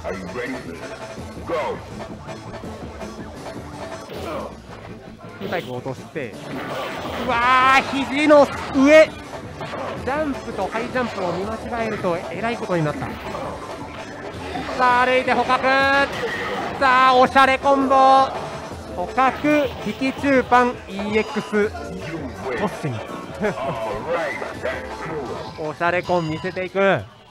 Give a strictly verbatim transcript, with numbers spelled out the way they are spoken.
バイク落として、うわー、肘の上、ジャンプとハイジャンプを見間違えるとえらいことになった。さあ歩いて捕獲、さあおしゃれコンボ、捕獲引き中パン イーエックス トッシにおしゃれコン見せていく。